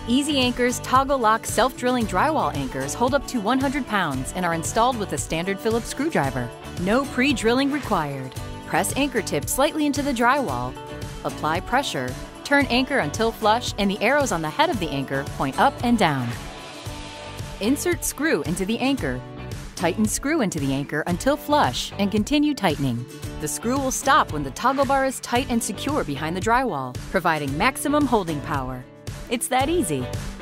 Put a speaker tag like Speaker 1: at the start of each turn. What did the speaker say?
Speaker 1: Easy Anchor's toggle lock self-drilling drywall anchors hold up to 100 pounds and are installed with a standard Phillips screwdriver. No pre-drilling required. Press anchor tip slightly into the drywall, apply pressure, turn anchor until flush, and the arrows on the head of the anchor point up and down. Insert screw into the anchor. Tighten screw into the anchor until flush and continue tightening. The screw will stop when the toggle bar is tight and secure behind the drywall, providing maximum holding power. It's that easy.